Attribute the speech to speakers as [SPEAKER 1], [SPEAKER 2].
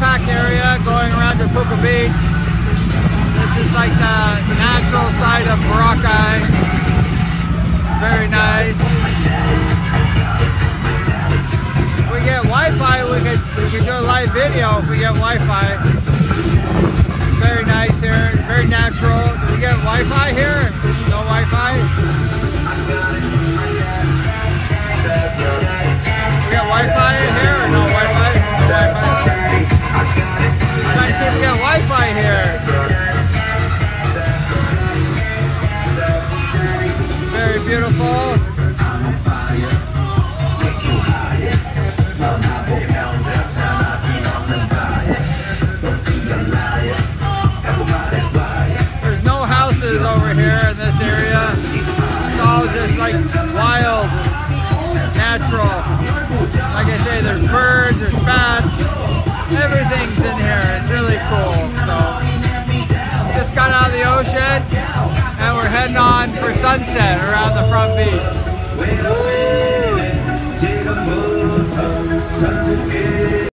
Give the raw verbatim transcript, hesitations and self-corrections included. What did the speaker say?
[SPEAKER 1] backpack area going around to Puka Beach. This is like the natural side of Boracay. Very nice. If we get Wi-Fi, we could, we could do a live video if we get Wi-Fi. Very nice here, very natural. Do we get Wi-Fi here? No Wi-Fi? We got Wi-Fi here or no Wi-Fi? No Wi-Fi. I'm trying to see if we got Wi-Fi here. Very beautiful. There's no houses over here in this area. It's all just like wild, natural. Like I say, there's birds, there's bats, everything's in here. It's really cool. So, just got out of the ocean and we're heading on for sunset around the front beach.